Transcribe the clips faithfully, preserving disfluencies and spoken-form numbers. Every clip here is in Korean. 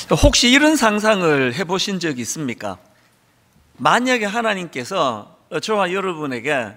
혹시 이런 상상을 해보신 적 있습니까? 만약에 하나님께서 저와 여러분에게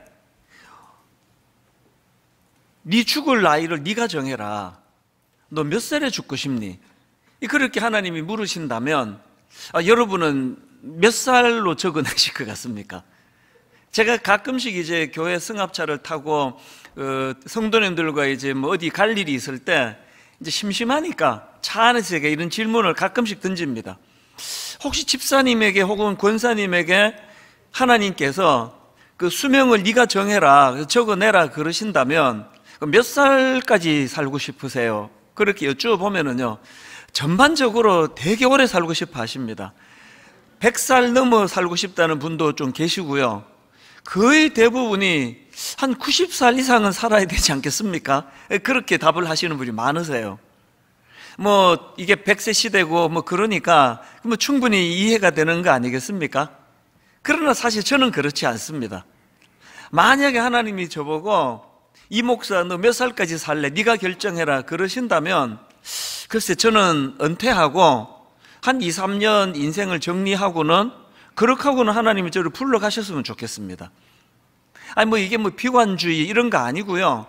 네 죽을 나이를 네가 정해라, 너 몇 살에 죽고 싶니? 그렇게 하나님이 물으신다면 아, 여러분은 몇 살로 적어내실 것 같습니까? 제가 가끔씩 이제 교회 승합차를 타고 어, 성도님들과 이제 뭐 어디 갈 일이 있을 때 이제 심심하니까 차 안에서 제가 이런 질문을 가끔씩 던집니다. 혹시 집사님에게 혹은 권사님에게 하나님께서 그 수명을 네가 정해라, 적어내라 그러신다면 몇 살까지 살고 싶으세요? 그렇게 여쭈어보면은요, 전반적으로 되게 오래 살고 싶어 하십니다. 백 살 넘어 살고 싶다는 분도 좀 계시고요, 거의 대부분이 한 구십 살 이상은 살아야 되지 않겠습니까? 그렇게 답을 하시는 분이 많으세요. 뭐 이게 백 세 시대고 뭐 그러니까 뭐 충분히 이해가 되는 거 아니겠습니까? 그러나 사실 저는 그렇지 않습니다. 만약에 하나님이 저보고 이 목사 너 몇 살까지 살래? 네가 결정해라 그러신다면 글쎄 저는 은퇴하고 한 이, 삼 년 인생을 정리하고는, 그렇게 하고는 하나님이 저를 불러가셨으면 좋겠습니다. 아니 뭐 이게 뭐 비관주의 이런 거 아니고요,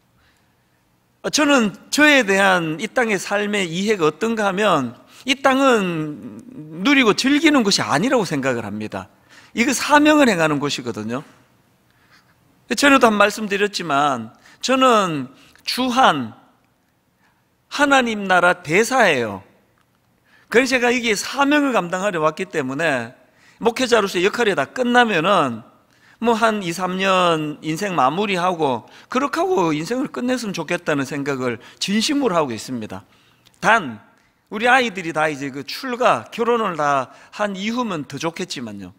저는 저에 대한 이 땅의 삶의 이해가 어떤가 하면 이 땅은 누리고 즐기는 것이 아니라고 생각을 합니다. 이거 사명을 행하는 곳이거든요. 전에도 한 말씀 드렸지만 저는 주한 하나님 나라 대사예요. 그래서 제가 이게 사명을 감당하려 왔기 때문에 목회자로서의 역할이 다 끝나면은 뭐 한 이, 삼 년 인생 마무리하고 그렇게 하고 인생을 끝냈으면 좋겠다는 생각을 진심으로 하고 있습니다. 단 우리 아이들이 다 이제 그 출가, 결혼을 다 한 이후면 더 좋겠지만요.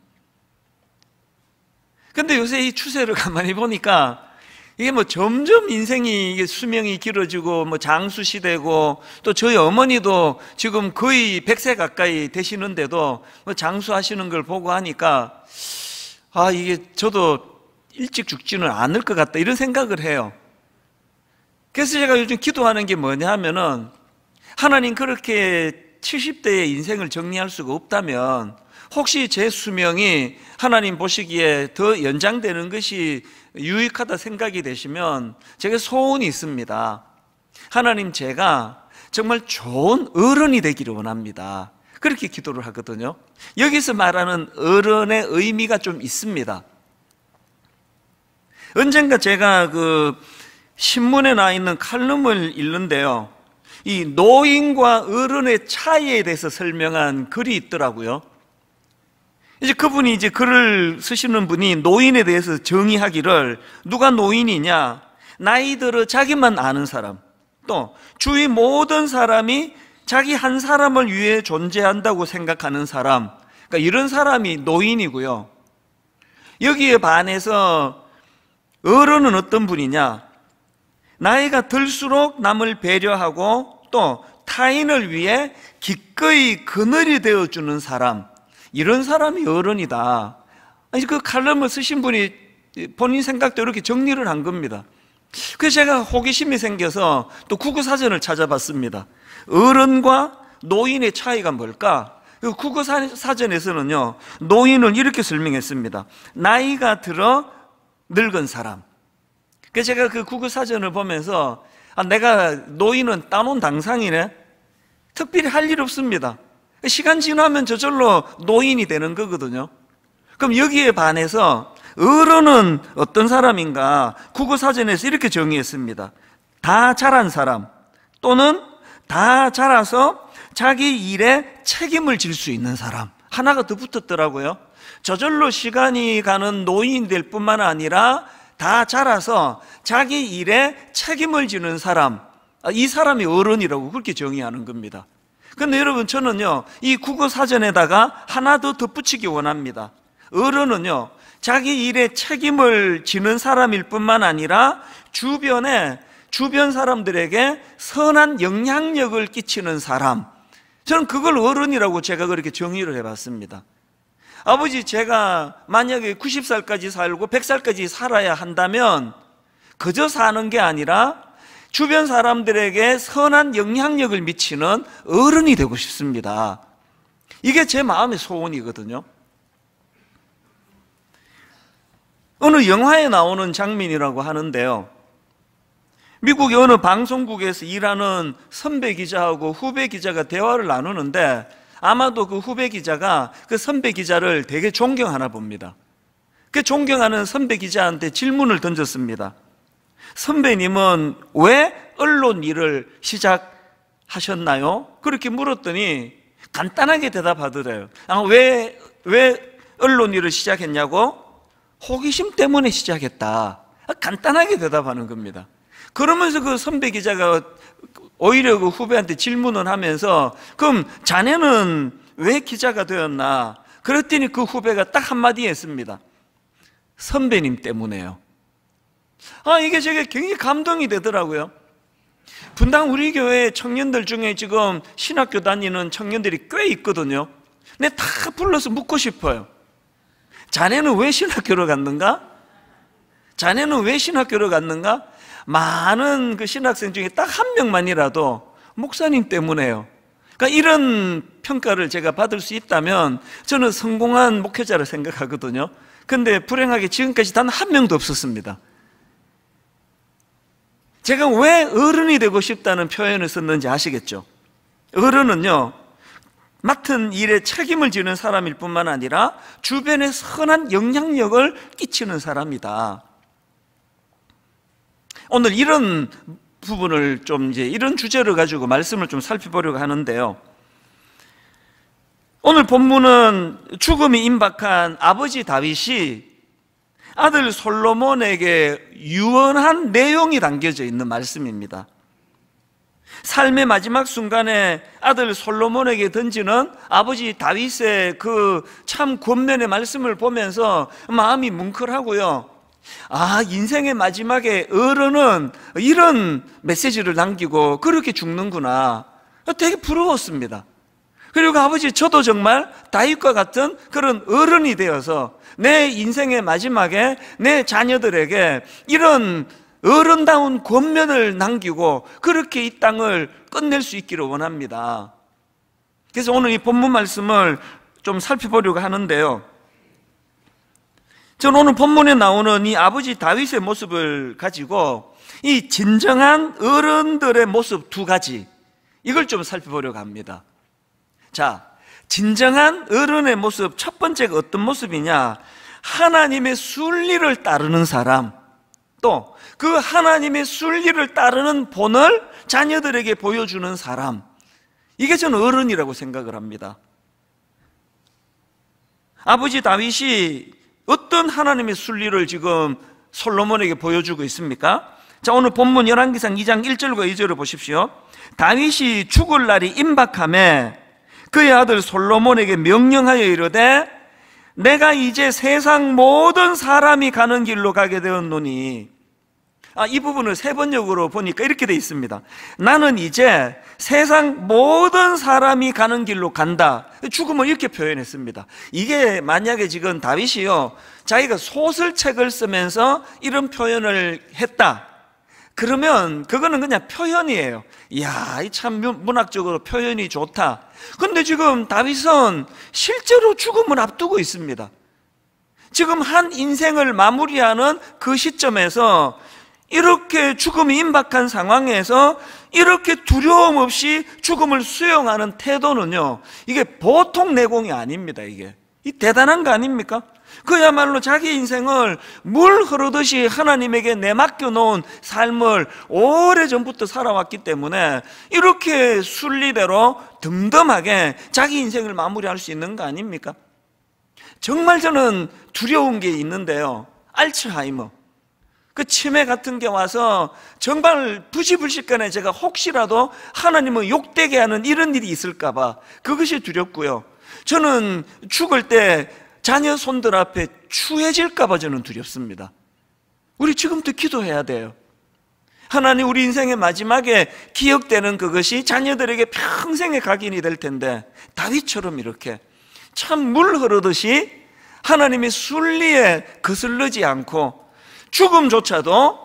근데 요새 이 추세를 가만히 보니까 이게 뭐 점점 인생이 이게 수명이 길어지고 뭐 장수 시대고, 또 저희 어머니도 지금 거의 백 세 가까이 되시는데도 뭐 장수하시는 걸 보고 하니까 아 이게 저도 일찍 죽지는 않을 것 같다 이런 생각을 해요. 그래서 제가 요즘 기도하는 게 뭐냐 하면은, 하나님 그렇게 칠십 대의 인생을 정리할 수가 없다면 혹시 제 수명이 하나님 보시기에 더 연장되는 것이 유익하다 생각이 되시면 제가 소원이 있습니다. 하나님 제가 정말 좋은 어른이 되기를 원합니다. 그렇게 기도를 하거든요. 여기서 말하는 어른의 의미가 좀 있습니다. 언젠가 제가 그 신문에 나 있는 칼럼을 읽는데요, 이 노인과 어른의 차이에 대해서 설명한 글이 있더라고요. 이제 그분이 이제 글을 쓰시는 분이 노인에 대해서 정의하기를, 누가 노인이냐? 나이 들어 자기만 아는 사람, 또 주위 모든 사람이 자기 한 사람을 위해 존재한다고 생각하는 사람, 그러니까 이런 사람이 노인이고요. 여기에 반해서 어른은 어떤 분이냐? 나이가 들수록 남을 배려하고 또 타인을 위해 기꺼이 그늘이 되어주는 사람, 이런 사람이 어른이다. 아니, 그 칼럼을 쓰신 분이 본인 생각대로 이렇게 정리를 한 겁니다. 그래서 제가 호기심이 생겨서 또 국어사전을 찾아봤습니다. 어른과 노인의 차이가 뭘까? 국어사전에서는요, 노인을 이렇게 설명했습니다. 나이가 들어 늙은 사람. 그래서 제가 그 국어사전을 보면서 아, 내가 노인은 따놓은 당상이네. 특별히 할 일 없습니다. 시간 지나면 저절로 노인이 되는 거거든요. 그럼 여기에 반해서 어른은 어떤 사람인가? 국어사전에서 이렇게 정의했습니다. 다 자란 사람, 또는 다 자라서 자기 일에 책임을 질 수 있는 사람. 하나가 더 붙었더라고요. 저절로 시간이 가는 노인이 될 뿐만 아니라 다 자라서 자기 일에 책임을 지는 사람, 이 사람이 어른이라고 그렇게 정의하는 겁니다. 근데 여러분, 저는요 이 국어사전에다가 하나 더 덧붙이기 원합니다. 어른은요 자기 일에 책임을 지는 사람일 뿐만 아니라 주변에 주변 사람들에게 선한 영향력을 끼치는 사람, 저는 그걸 어른이라고 제가 그렇게 정의를 해봤습니다. 아버지, 제가 만약에 구십 살까지 살고 백 살까지 살아야 한다면 그저 사는 게 아니라 주변 사람들에게 선한 영향력을 미치는 어른이 되고 싶습니다. 이게 제 마음의 소원이거든요. 어느 영화에 나오는 장면이라고 하는데요, 미국의 어느 방송국에서 일하는 선배 기자하고 후배 기자가 대화를 나누는데, 아마도 그 후배 기자가 그 선배 기자를 되게 존경하나 봅니다. 그 존경하는 선배 기자한테 질문을 던졌습니다. 선배님은 왜 언론 일을 시작하셨나요? 그렇게 물었더니 간단하게 대답하더래요. 아, 왜, 왜 언론 일을 시작했냐고? 호기심 때문에 시작했다. 간단하게 대답하는 겁니다. 그러면서 그 선배 기자가 오히려 그 후배한테 질문을 하면서, 그럼 자네는 왜 기자가 되었나? 그랬더니 그 후배가 딱 한마디 했습니다. 선배님 때문에요. 아, 이게 제게 굉장히 감동이 되더라고요. 분당 우리 교회 청년들 중에 지금 신학교 다니는 청년들이 꽤 있거든요. 근데 다 불러서 묻고 싶어요. 자네는 왜 신학교를 갔는가? 자네는 왜 신학교를 갔는가? 많은 그 신학생 중에 딱 한 명만이라도 목사님 때문에요. 그러니까 이런 평가를 제가 받을 수 있다면 저는 성공한 목회자라 생각하거든요. 근데 불행하게 지금까지 단 한 명도 없었습니다. 제가 왜 어른이 되고 싶다는 표현을 썼는지 아시겠죠? 어른은요, 맡은 일에 책임을 지는 사람일 뿐만 아니라 주변에 선한 영향력을 끼치는 사람이다. 오늘 이런 부분을 좀 이제 이런 주제를 가지고 말씀을 좀 살펴보려고 하는데요. 오늘 본문은 죽음이 임박한 아버지 다윗이 아들 솔로몬에게 유언한 내용이 담겨져 있는 말씀입니다. 삶의 마지막 순간에 아들 솔로몬에게 던지는 아버지 다윗의 그 참 권면의 말씀을 보면서 마음이 뭉클하고요. 아, 인생의 마지막에 어른은 이런 메시지를 남기고 그렇게 죽는구나. 되게 부러웠습니다. 그리고 아버지, 저도 정말 다윗과 같은 그런 어른이 되어서 내 인생의 마지막에 내 자녀들에게 이런 어른다운 권면을 남기고 그렇게 이 땅을 끝낼 수 있기를 원합니다. 그래서 오늘 이 본문 말씀을 좀 살펴보려고 하는데요, 저는 오늘 본문에 나오는 이 아버지 다윗의 모습을 가지고 이 진정한 어른들의 모습 두 가지, 이걸 좀 살펴보려고 합니다. 자, 진정한 어른의 모습, 첫 번째가 어떤 모습이냐? 하나님의 순리를 따르는 사람, 또 그 하나님의 순리를 따르는 본을 자녀들에게 보여주는 사람, 이게 저는 어른이라고 생각을 합니다. 아버지 다윗이 어떤 하나님의 순리를 지금 솔로몬에게 보여주고 있습니까? 자, 오늘 본문 열왕기상 이 장 일 절과 이 절을 보십시오. 다윗이 죽을 날이 임박하매 그의 아들 솔로몬에게 명령하여 이르되 내가 이제 세상 모든 사람이 가는 길로 가게 되었노니, 아, 이 부분을 세 번역으로 보니까 이렇게 돼 있습니다. 나는 이제 세상 모든 사람이 가는 길로 간다. 죽음을 이렇게 표현했습니다. 이게 만약에 지금 다윗이요, 자기가 소설책을 쓰면서 이런 표현을 했다, 그러면 그거는 그냥 표현이에요. 이야, 이 참 문학적으로 표현이 좋다. 근데 지금 다윗은 실제로 죽음을 앞두고 있습니다. 지금 한 인생을 마무리하는 그 시점에서 이렇게 죽음이 임박한 상황에서 이렇게 두려움 없이 죽음을 수용하는 태도는요, 이게 보통 내공이 아닙니다. 이게 이 대단한 거 아닙니까? 그야말로 자기 인생을 물 흐르듯이 하나님에게 내맡겨 놓은 삶을 오래전부터 살아왔기 때문에 이렇게 순리대로 덤덤하게 자기 인생을 마무리할 수 있는 거 아닙니까? 정말 저는 두려운 게 있는데요, 알츠하이머, 그 치매 같은 게 와서 정말 부지불식간에 제가 혹시라도 하나님을 욕되게 하는 이런 일이 있을까 봐 그것이 두렵고요, 저는 죽을 때 자녀 손들 앞에 추해질까 봐 저는 두렵습니다. 우리 지금부터 기도해야 돼요. 하나님, 우리 인생의 마지막에 기억되는 그것이 자녀들에게 평생의 각인이 될 텐데, 다윗처럼 이렇게 참 물 흐르듯이 하나님의 순리에 거슬르지 않고 죽음조차도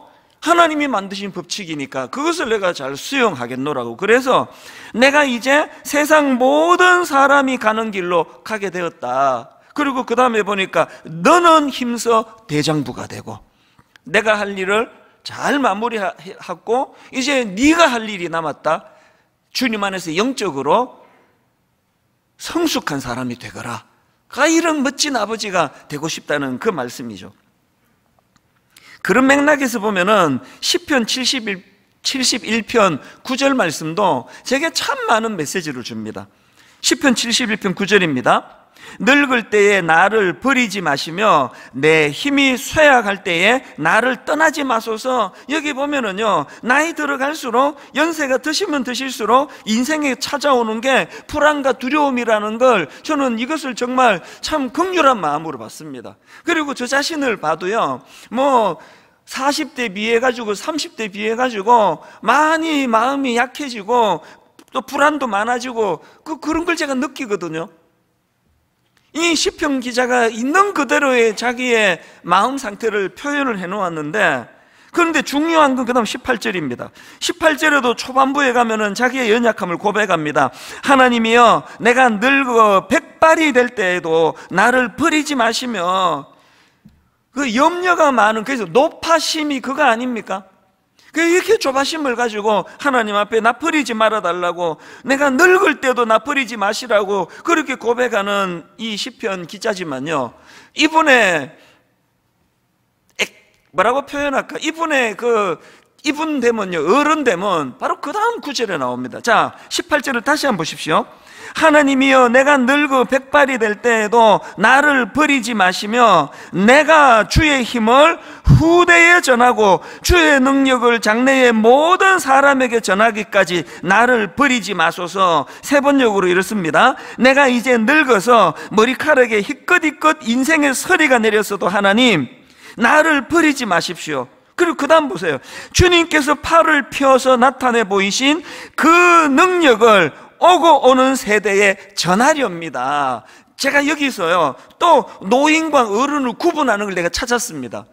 하나님이 만드신 법칙이니까 그것을 내가 잘 수용하겠노라고. 그래서 내가 이제 세상 모든 사람이 가는 길로 가게 되었다. 그리고 그 다음에 보니까 너는 힘써 대장부가 되고 내가 할 일을 잘 마무리하고 이제 네가 할 일이 남았다. 주님 안에서 영적으로 성숙한 사람이 되거라. 이런 멋진 아버지가 되고 싶다는 그 말씀이죠. 그런 맥락에서 보면은 시편 칠십일, 칠십일 편 구 절 말씀도 제게 참 많은 메시지를 줍니다. 시편 칠십일 편 구 절입니다. 늙을 때에 나를 버리지 마시며 내 힘이 쇠약할 때에 나를 떠나지 마소서. 여기 보면은요, 나이 들어갈수록 연세가 드시면 드실수록 인생에 찾아오는 게 불안과 두려움이라는 걸 저는 이것을 정말 참 긍휼한 마음으로 봤습니다. 그리고 저 자신을 봐도요, 뭐 사십 대 비해가지고 삼십 대 비해가지고 많이 마음이 약해지고 또 불안도 많아지고 그, 그런 걸 제가 느끼거든요. 이 시편 기자가 있는 그대로의 자기의 마음 상태를 표현을 해놓았는데, 그런데 중요한 건 그 다음 십팔 절입니다. 십팔 절에도 초반부에 가면은 자기의 연약함을 고백합니다. 하나님이여, 내가 늙어 백발이 될 때에도 나를 버리지 마시며, 그 염려가 많은, 그래서 높아심이 그거 아닙니까? 이렇게 조바심을 가지고 하나님 앞에 나 버리지 말아달라고, 내가 늙을 때도 나 버리지 마시라고 그렇게 고백하는 이 시편 기자지만요, 이분의 뭐라고 표현할까? 이분의 그 이분 되면요, 어른 되면 바로 그 다음 구절에 나옵니다. 자, 십팔 절을 다시 한번 보십시오. 하나님이여, 내가 늙어 백발이 될 때에도 나를 버리지 마시며 내가 주의 힘을 후대에 전하고 주의 능력을 장래의 모든 사람에게 전하기까지 나를 버리지 마소서. 세 번역으로 이렇습니다. 내가 이제 늙어서 머리카락에 희끗희끗 인생의 서리가 내렸어도 하나님, 나를 버리지 마십시오. 그리고 그 다음 보세요. 주님께서 팔을 펴서 나타내 보이신 그 능력을 오고 오는 세대에 전하렵니다. 제가 여기서요, 또 노인과 어른을 구분하는 걸 내가 찾았습니다.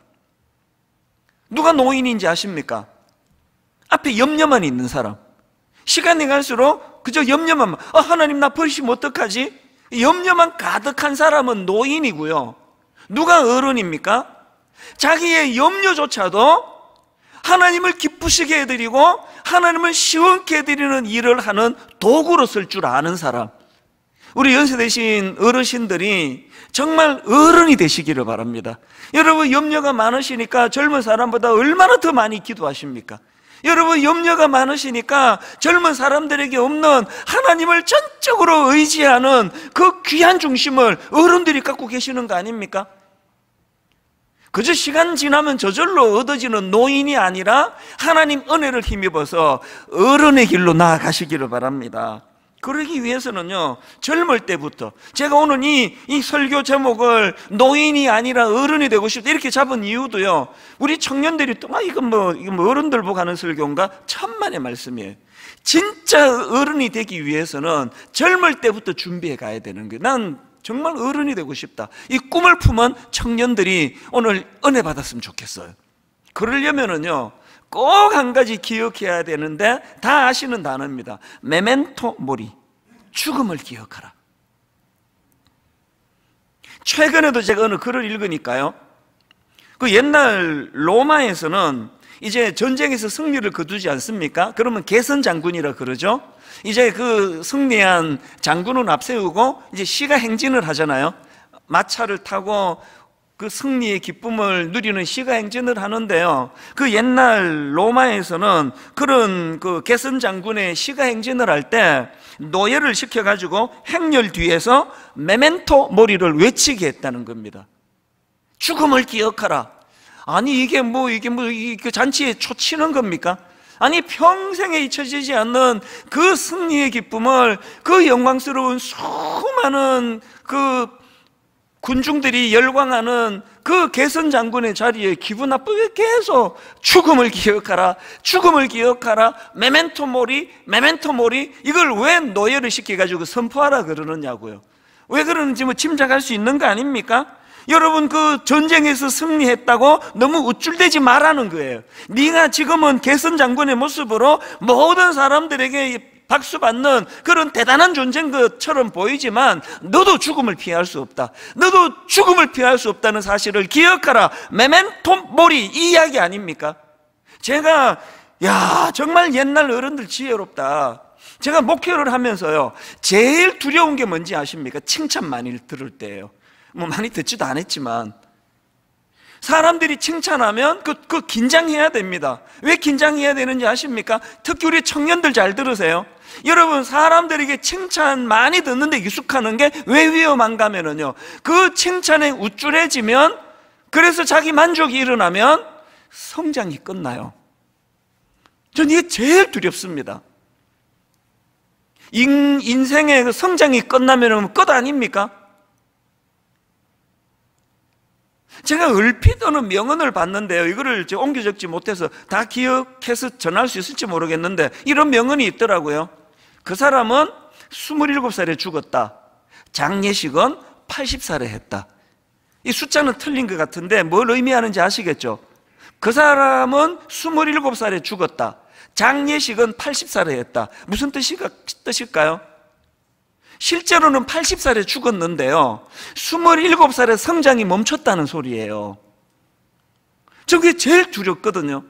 누가 노인인지 아십니까? 앞에 염려만 있는 사람. 시간이 갈수록 그저 염려만, 아, 하나님 나 버리시면 어떡하지? 염려만 가득한 사람은 노인이고요. 누가 어른입니까? 자기의 염려조차도 하나님을 기쁘시게 해드리고 하나님을 시원케 해드리는 일을 하는 도구로 쓸 줄 아는 사람. 우리 연세 되신 어르신들이 정말 어른이 되시기를 바랍니다. 여러분, 염려가 많으시니까 젊은 사람보다 얼마나 더 많이 기도하십니까? 여러분, 염려가 많으시니까 젊은 사람들에게 없는 하나님을 전적으로 의지하는 그 귀한 중심을 어른들이 갖고 계시는 거 아닙니까? 그저 시간 지나면 저절로 얻어지는 노인이 아니라 하나님 은혜를 힘입어서 어른의 길로 나아가시기를 바랍니다. 그러기 위해서는요, 젊을 때부터, 제가 오늘 이, 이 설교 제목을 노인이 아니라 어른이 되고 싶다 이렇게 잡은 이유도요, 우리 청년들이 또, 아, 이건 뭐, 이건 뭐 어른들 보고 하는 설교인가? 천만의 말씀이에요. 진짜 어른이 되기 위해서는 젊을 때부터 준비해 가야 되는 거예요. 난 정말 어른이 되고 싶다, 이 꿈을 품은 청년들이 오늘 은혜 받았으면 좋겠어요. 그러려면은요, 꼭 한 가지 기억해야 되는데 다 아시는 단어입니다. 메멘토 모리, 죽음을 기억하라. 최근에도 제가 어느 글을 읽으니까요, 그 옛날 로마에서는 이제 전쟁에서 승리를 거두지 않습니까? 그러면 개선 장군이라 그러죠. 이제 그 승리한 장군을 앞세우고 이제 시가 행진을 하잖아요. 마차를 타고 그 승리의 기쁨을 누리는 시가 행진을 하는데요, 그 옛날 로마에서는 그런 그 개선 장군의 시가 행진을 할 때 노예를 시켜가지고 행렬 뒤에서 메멘토 모리를 외치게 했다는 겁니다. 죽음을 기억하라. 아니 이게 뭐 이게 뭐 그 잔치에 초치는 겁니까? 아니 평생에 잊혀지지 않는 그 승리의 기쁨을, 그 영광스러운 수많은 그 군중들이 열광하는 그 개선 장군의 자리에 기분 나쁘게 계속 죽음을 기억하라, 죽음을 기억하라, 메멘토 모리, 메멘토 모리, 이걸 왜 노예를 시켜가지고 선포하라 그러느냐고요. 왜 그러는지 뭐 짐작할 수 있는 거 아닙니까? 여러분, 그 전쟁에서 승리했다고 너무 우쭐대지 말라는 거예요. 네가 지금은 개선 장군의 모습으로 모든 사람들에게 박수 받는 그런 대단한 존재인 것처럼 보이지만 너도 죽음을 피할 수 없다. 너도 죽음을 피할 수 없다는 사실을 기억하라. 메멘토 모리, 이 이야기 아닙니까? 제가 야 정말 옛날 어른들 지혜롭다. 제가 목회를 하면서요, 제일 두려운 게 뭔지 아십니까? 칭찬 많이 들을 때예요. 뭐 많이 듣지도 않았지만 사람들이 칭찬하면 그, 그 긴장해야 됩니다. 왜 긴장해야 되는지 아십니까? 특히 우리 청년들 잘 들으세요. 여러분, 사람들에게 칭찬 많이 듣는데 익숙하는 게 왜 위험한가 하면요, 그 칭찬에 우쭐해지면, 그래서 자기 만족이 일어나면 성장이 끝나요. 전 이게 제일 두렵습니다. 인, 인생의 그 성장이 끝나면 끝 아닙니까? 제가 얼핏 어느 명언을 봤는데요, 이거를 제가 옮겨 적지 못해서 다 기억해서 전할 수 있을지 모르겠는데 이런 명언이 있더라고요. 그 사람은 스물일곱 살에 죽었다. 장례식은 팔십 살에 했다. 이 숫자는 틀린 것 같은데 뭘 의미하는지 아시겠죠? 그 사람은 스물일곱 살에 죽었다. 장례식은 팔십 살에 했다. 무슨 뜻일까, 뜻일까요? 실제로는 팔십 살에 죽었는데요, 스물일곱 살에 성장이 멈췄다는 소리예요. 저게 제일 두렵거든요.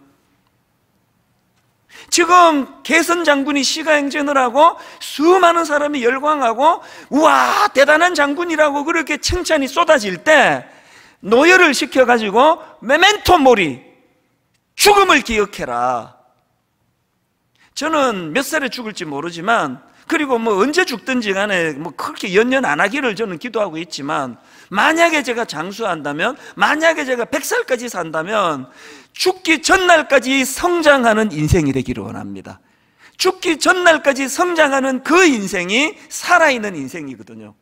지금 개선 장군이 시가행전을 하고 수많은 사람이 열광하고 우와 대단한 장군이라고 그렇게 칭찬이 쏟아질 때 노열을 시켜가지고 메멘토 모리, 죽음을 기억해라. 저는 몇 살에 죽을지 모르지만, 그리고 뭐 언제 죽든지 간에 뭐 그렇게 연연 안 하기를 저는 기도하고 있지만, 만약에 제가 장수한다면, 만약에 제가 백 살까지 산다면 죽기 전날까지 성장하는 인생이 되기를 원합니다. 죽기 전날까지 성장하는 그 인생이 살아있는 인생이거든요.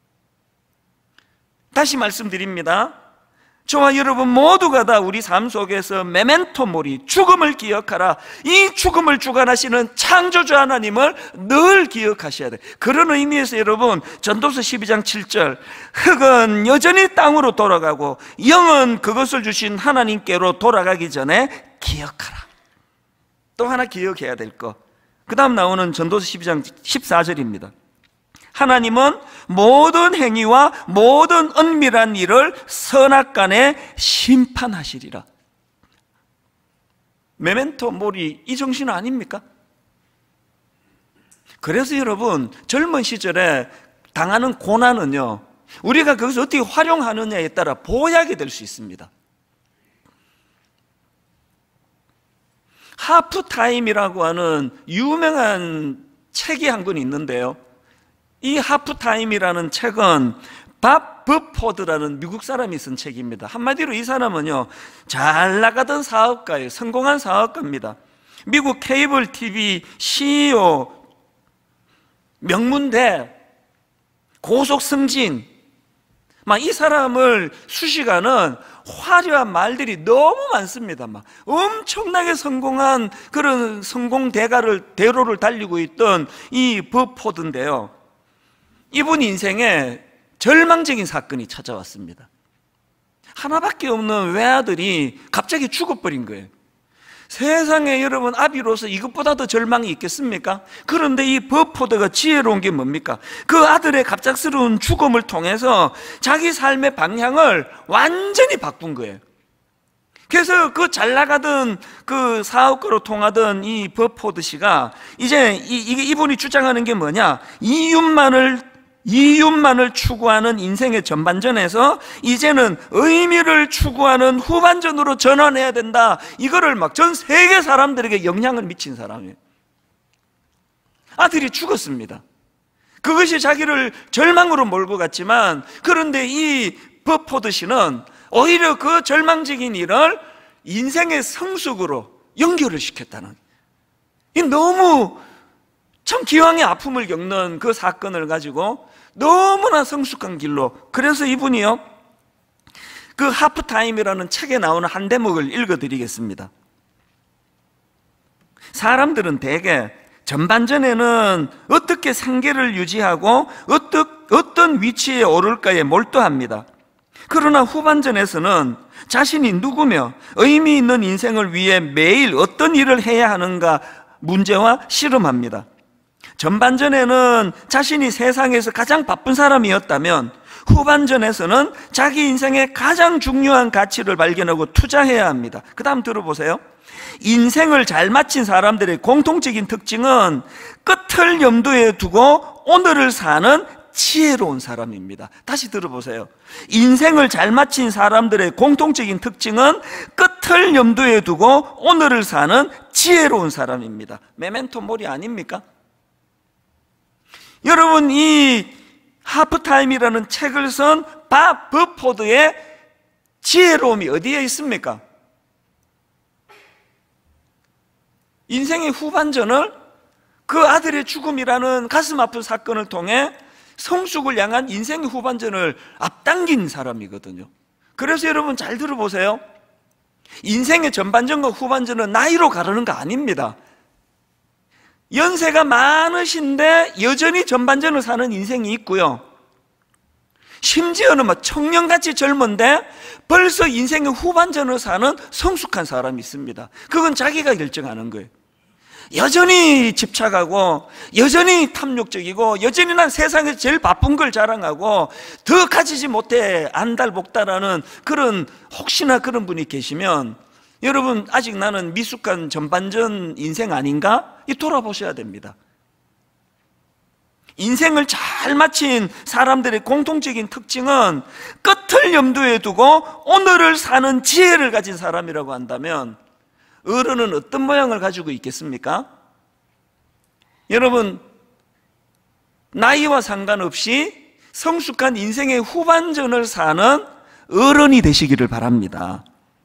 다시 말씀드립니다. 저와 여러분 모두가 다 우리 삶 속에서 메멘토 모리, 죽음을 기억하라. 이 죽음을 주관하시는 창조주 하나님을 늘 기억하셔야 돼요. 그런 의미에서 여러분, 전도서 십이 장 칠 절, 흙은 여전히 땅으로 돌아가고 영은 그것을 주신 하나님께로 돌아가기 전에 기억하라. 또 하나 기억해야 될 거, 그 다음 나오는 전도서 십이 장 십사 절입니다. 하나님은 모든 행위와 모든 은밀한 일을 선악간에 심판하시리라. 메멘토 모리, 이 정신 아닙니까? 그래서 여러분, 젊은 시절에 당하는 고난은요, 우리가 그것을 어떻게 활용하느냐에 따라 보약이 될 수 있습니다. 하프타임이라고 하는 유명한 책이 한 권 있는데요, 이 하프타임이라는 책은 밥 버포드라는 미국 사람이 쓴 책입니다. 한마디로 이 사람은요, 잘 나가던 사업가예요. 성공한 사업가입니다. 미국 케이블 티비 씨이오, 명문대, 고속 승진, 막 이 사람을 수식하는 화려한 말들이 너무 많습니다. 막 엄청나게 성공한 그런 성공 대가를 대로를 달리고 있던 이 버포드인데요, 이분 인생에 절망적인 사건이 찾아왔습니다. 하나밖에 없는 외아들이 갑자기 죽어버린 거예요. 세상에 여러분, 아비로서 이것보다 더 절망이 있겠습니까? 그런데 이 버포드가 지혜로운 게 뭡니까? 그 아들의 갑작스러운 죽음을 통해서 자기 삶의 방향을 완전히 바꾼 거예요. 그래서 그 잘 나가던 그 사업가로 통하던 이 버포드 씨가 이제 이, 이게 이분이 주장하는 게 뭐냐? 이윤만을 이윤만을 추구하는 인생의 전반전에서 이제는 의미를 추구하는 후반전으로 전환해야 된다. 이거를 막 전 세계 사람들에게 영향을 미친 사람이에요. 아들이 죽었습니다. 그것이 자기를 절망으로 몰고 갔지만, 그런데 이 버포드 씨는 오히려 그 절망적인 일을 인생의 성숙으로 연결을 시켰다는, 이 너무 참 기왕의 아픔을 겪는 그 사건을 가지고 너무나 성숙한 길로. 그래서 이분이요, 그 하프타임이라는 책에 나오는 한 대목을 읽어드리겠습니다. 사람들은 대개 전반전에는 어떻게 생계를 유지하고 어떤, 어떤 위치에 오를까에 몰두합니다. 그러나 후반전에서는 자신이 누구며 의미 있는 인생을 위해 매일 어떤 일을 해야 하는가 문제와 씨름합니다. 전반전에는 자신이 세상에서 가장 바쁜 사람이었다면 후반전에서는 자기 인생의 가장 중요한 가치를 발견하고 투자해야 합니다. 그 다음 들어보세요. 인생을 잘 마친 사람들의 공통적인 특징은 끝을 염두에 두고 오늘을 사는 지혜로운 사람입니다. 다시 들어보세요. 인생을 잘 마친 사람들의 공통적인 특징은 끝을 염두에 두고 오늘을 사는 지혜로운 사람입니다. 메멘토 모리 아닙니까? 여러분, 이 하프타임이라는 책을 쓴 밥 버포드의 지혜로움이 어디에 있습니까? 인생의 후반전을 그 아들의 죽음이라는 가슴 아픈 사건을 통해 성숙을 향한 인생의 후반전을 앞당긴 사람이거든요. 그래서 여러분 잘 들어보세요. 인생의 전반전과 후반전은 나이로 가르는 거 아닙니다. 연세가 많으신데 여전히 전반전을 사는 인생이 있고요, 심지어는 뭐 청년같이 젊은데 벌써 인생의 후반전을 사는 성숙한 사람이 있습니다. 그건 자기가 결정하는 거예요. 여전히 집착하고 여전히 탐욕적이고 여전히 난 세상에서 제일 바쁜 걸 자랑하고 더 가지지 못해 안달복달하는 그런, 혹시나 그런 분이 계시면 여러분 아직 나는 미숙한 전반전 인생 아닌가? 이 돌아보셔야 됩니다. 인생을 잘 마친 사람들의 공통적인 특징은 끝을 염두에 두고 오늘을 사는 지혜를 가진 사람이라고 한다면 어른은 어떤 모양을 가지고 있겠습니까? 여러분, 나이와 상관없이 성숙한 인생의 후반전을 사는 어른이 되시기를 바랍니다.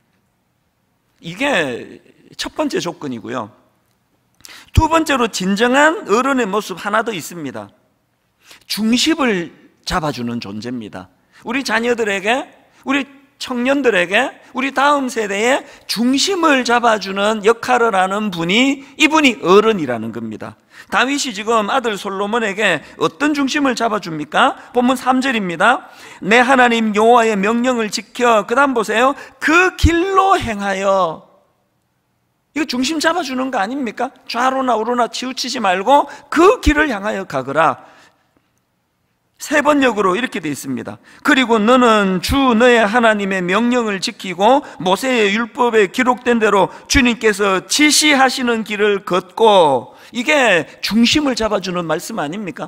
이게 첫 번째 조건이고요. 두 번째로 진정한 어른의 모습 하나 더 있습니다. 중심을 잡아주는 존재입니다. 우리 자녀들에게, 우리 청년들에게, 우리 다음 세대의 중심을 잡아주는 역할을 하는 분이, 이분이 어른이라는 겁니다. 다윗이 지금 아들 솔로몬에게 어떤 중심을 잡아줍니까? 본문 삼 절입니다. 내 하나님 여호와의 명령을 지켜, 그 다음 보세요, 그 길로 행하여. 이거 중심 잡아주는 거 아닙니까? 좌로나 우로나 치우치지 말고 그 길을 향하여 가거라. 세 번역으로 이렇게 되어 있습니다. 그리고 너는 주 너의 하나님의 명령을 지키고 모세의 율법에 기록된 대로 주님께서 지시하시는 길을 걷고. 이게 중심을 잡아주는 말씀 아닙니까?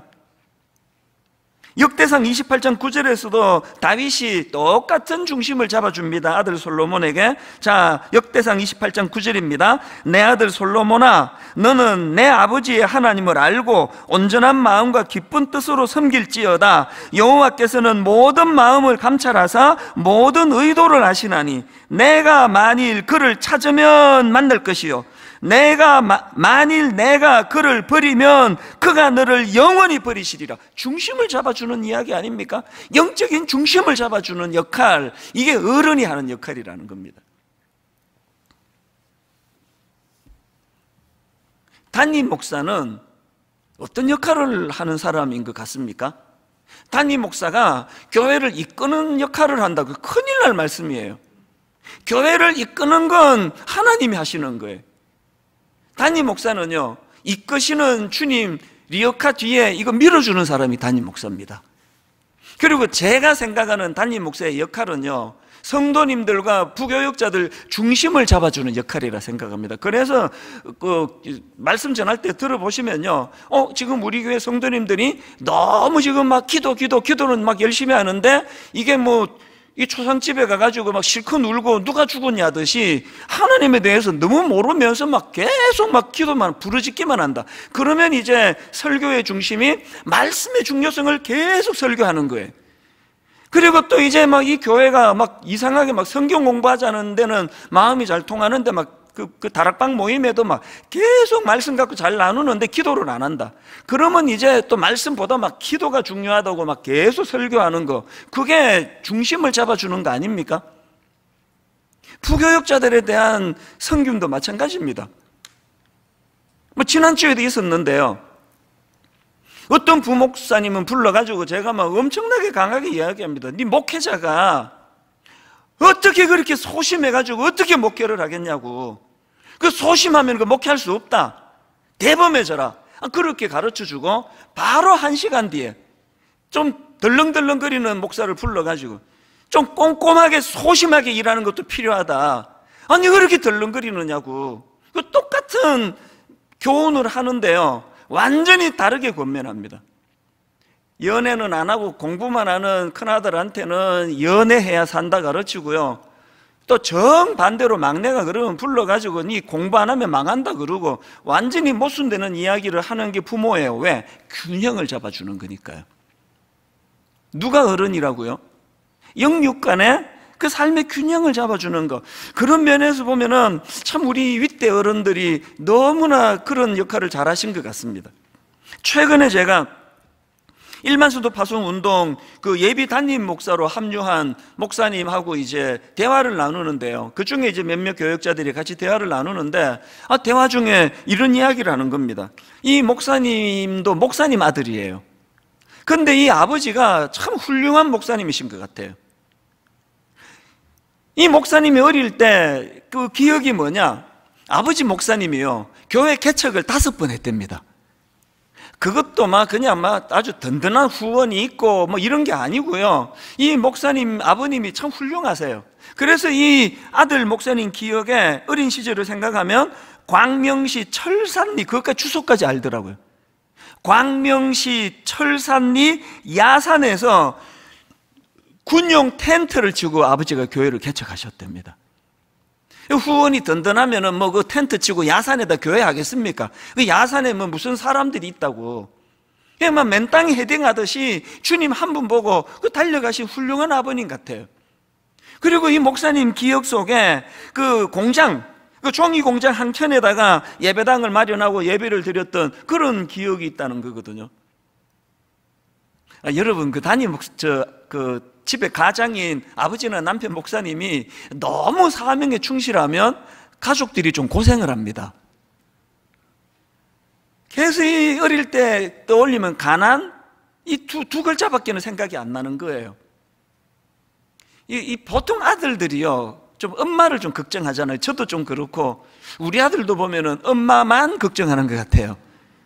역대상 이십팔 장 구 절에서도 다윗이 똑같은 중심을 잡아줍니다. 아들 솔로몬에게. 자, 역대상 이십팔 장 구 절입니다. 내 아들 솔로몬아, 너는 내 아버지의 하나님을 알고 온전한 마음과 기쁜 뜻으로 섬길지어다. 여호와께서는 모든 마음을 감찰하사 모든 의도를 아시나니 내가 만일 그를 찾으면 만날 것이요 내가 마, 만일 내가 그를 버리면 그가 너를 영원히 버리시리라. 중심을 잡아주는 이야기 아닙니까? 영적인 중심을 잡아주는 역할, 이게 어른이 하는 역할이라는 겁니다. 담임 목사는 어떤 역할을 하는 사람인 것 같습니까? 담임 목사가 교회를 이끄는 역할을 한다고, 큰일 날 말씀이에요. 교회를 이끄는 건 하나님이 하시는 거예요. 담임 목사는요, 이끄시는 주님 리어카 뒤에 이거 밀어주는 사람이 담임 목사입니다. 그리고 제가 생각하는 담임 목사의 역할은요, 성도님들과 부교육자들 중심을 잡아주는 역할이라 생각합니다. 그래서 그 말씀 전할 때 들어보시면요, 어 지금 우리 교회 성도님들이 너무 지금 막 기도 기도 기도는 막 열심히 하는데 이게 뭐 이 초상집에 가가지고 막 실컷 울고 누가 죽었냐 하듯이 하나님에 대해서 너무 모르면서 막 계속 막 기도만 부르짖기만 한다. 그러면 이제 설교의 중심이 말씀의 중요성을 계속 설교하는 거예요. 그리고 또 이제 막 이 교회가 막 이상하게 막 성경 공부하자는 데는 마음이 잘 통하는데 막 그, 그 다락방 모임에도 막 계속 말씀 갖고 잘 나누는데 기도를 안 한다. 그러면 이제 또 말씀보다 막 기도가 중요하다고 막 계속 설교하는 거, 그게 중심을 잡아주는 거 아닙니까? 부교육자들에 대한 섬김도 마찬가지입니다. 뭐 지난주에도 있었는데요, 어떤 부목사님은 불러가지고 제가 막 엄청나게 강하게 이야기합니다. 네 목회자가 어떻게 그렇게 소심해가지고 어떻게 목회를 하겠냐고. 그 소심하면 그 목회할 수 없다. 대범해져라. 그렇게 가르쳐주고 바로 한 시간 뒤에 좀 덜렁덜렁거리는 목사를 불러가지고 좀 꼼꼼하게 소심하게 일하는 것도 필요하다. 아니 그렇게 덜렁거리느냐고. 그 똑같은 교훈을 하는데요, 완전히 다르게 권면합니다. 연애는 안 하고 공부만 하는 큰아들한테는 연애해야 산다 가르치고요, 또 정반대로 막내가 그러면 불러가지고 니 공부 안 하면 망한다 그러고 완전히 모순되는 이야기를 하는 게 부모예요. 왜? 균형을 잡아주는 거니까요. 누가 어른이라고요? 영육 간에 그 삶의 균형을 잡아주는 거. 그런 면에서 보면은 참 우리 윗대 어른들이 너무나 그런 역할을 잘 하신 것 같습니다. 최근에 제가 일만수도 파송 운동 그 예비 담임 목사로 합류한 목사님하고 이제 대화를 나누는데요, 그 중에 이제 몇몇 교역자들이 같이 대화를 나누는데, 아, 대화 중에 이런 이야기를 하는 겁니다. 이 목사님도 목사님 아들이에요. 근데 이 아버지가 참 훌륭한 목사님이신 것 같아요. 이 목사님이 어릴 때 그 기억이 뭐냐, 아버지 목사님이요, 교회 개척을 다섯 번 했답니다. 그것도 막 그냥 막 아주 든든한 후원이 있고 뭐 이런 게 아니고요, 이 목사님 아버님이 참 훌륭하세요. 그래서 이 아들 목사님 기억에 어린 시절을 생각하면 광명시 철산리, 그것까지 주소까지 알더라고요. 광명시 철산리 야산에서 군용 텐트를 치고 아버지가 교회를 개척하셨답니다. 후원이 든든하면은 뭐 그 텐트 치고 야산에다 교회 하겠습니까? 그 야산에 뭐 무슨 사람들이 있다고. 그냥 맨땅에 헤딩하듯이 주님 한 분 보고 그 달려가신 훌륭한 아버님 같아요. 그리고 이 목사님 기억 속에 그 공장, 그 종이 공장 한켠에다가 예배당을 마련하고 예배를 드렸던 그런 기억이 있다는 거거든요. 아, 여러분 그 담임 목, 저, 그 집에 가장인 아버지나 남편 목사님이 너무 사명에 충실하면 가족들이 좀 고생을 합니다. 그래서 이 어릴 때 떠올리면 가난, 이 두, 두 글자밖에는 생각이 안 나는 거예요. 이, 이 보통 아들들이요, 좀 엄마를 좀 걱정하잖아요. 저도 좀 그렇고 우리 아들도 보면은 엄마만 걱정하는 것 같아요.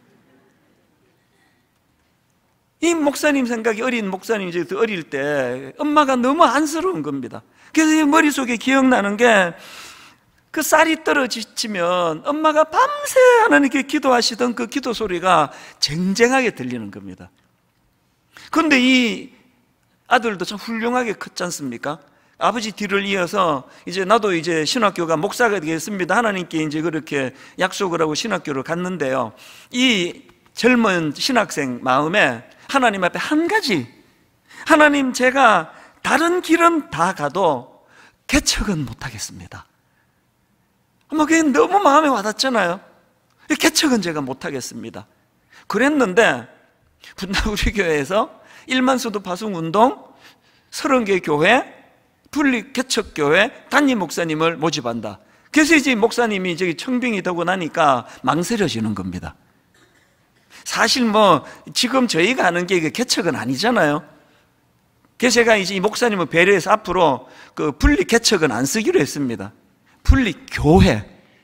이 목사님 생각이, 어린 목사님 이제 어릴 때 엄마가 너무 안쓰러운 겁니다. 그래서 머릿속에 기억나는 게 그 쌀이 떨어지면 엄마가 밤새 하나님께 기도하시던 그 기도 소리가 쟁쟁하게 들리는 겁니다. 그런데 이 아들도 참 훌륭하게 컸지 않습니까? 아버지 뒤를 이어서 이제 나도 이제 신학교가 목사가 되겠습니다 하나님께 이제 그렇게 약속을 하고 신학교를 갔는데요, 이 젊은 신학생 마음에 하나님 앞에 한 가지, 하나님 제가 다른 길은 다 가도 개척은 못하겠습니다. 뭐 그게 너무 마음에 와닿잖아요. 개척은 제가 못하겠습니다. 그랬는데 분당 우리 교회에서 일만수도 파송 운동 서른 개 교회 분리 개척교회 담임 목사님을 모집한다. 그래서 이제 목사님이 저기 청빙이 되고 나니까 망설여지는 겁니다. 사실 뭐 지금 저희가 하는 게 개척은 아니잖아요. 그래서 제가 이제 이 목사님을 배려해서 앞으로 그 분리 개척은 안 쓰기로 했습니다. 분리 교회.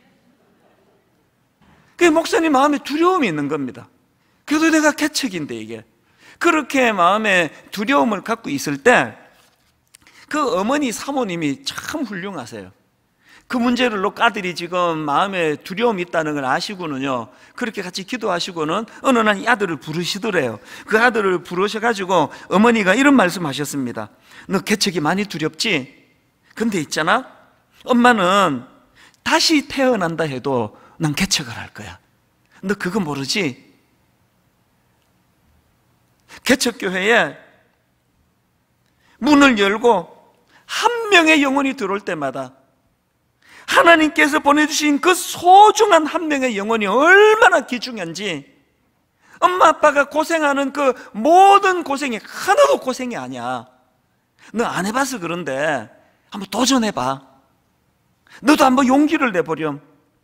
그 목사님 마음에 두려움이 있는 겁니다. 그래도 내가 개척인데 이게. 그렇게 마음에 두려움을 갖고 있을 때 그 어머니 사모님이 참 훌륭하세요. 그 문제를 놓고 아들이 지금 마음에 두려움이 있다는 걸 아시고는요, 그렇게 같이 기도하시고는 어느 날 이 아들을 부르시더래요. 그 아들을 부르셔가지고 어머니가 이런 말씀 하셨습니다. 너 개척이 많이 두렵지? 근데 있잖아, 엄마는 다시 태어난다 해도 난 개척을 할 거야. 너 그거 모르지? 개척교회에 문을 열고 한 명의 영혼이 들어올 때마다 하나님께서 보내주신 그 소중한 한 명의 영혼이 얼마나 귀중한지, 엄마 아빠가 고생하는 그 모든 고생이 하나도 고생이 아니야. 너 안 해봐서 그런데 한번 도전해봐. 너도 한번 용기를 내보렴.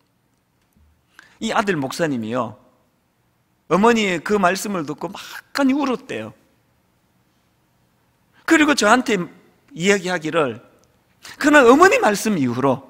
이 아들 목사님이요, 어머니의 그 말씀을 듣고 막간이 울었대요. 그리고 저한테 이야기하기를, 그러나 어머니 말씀 이후로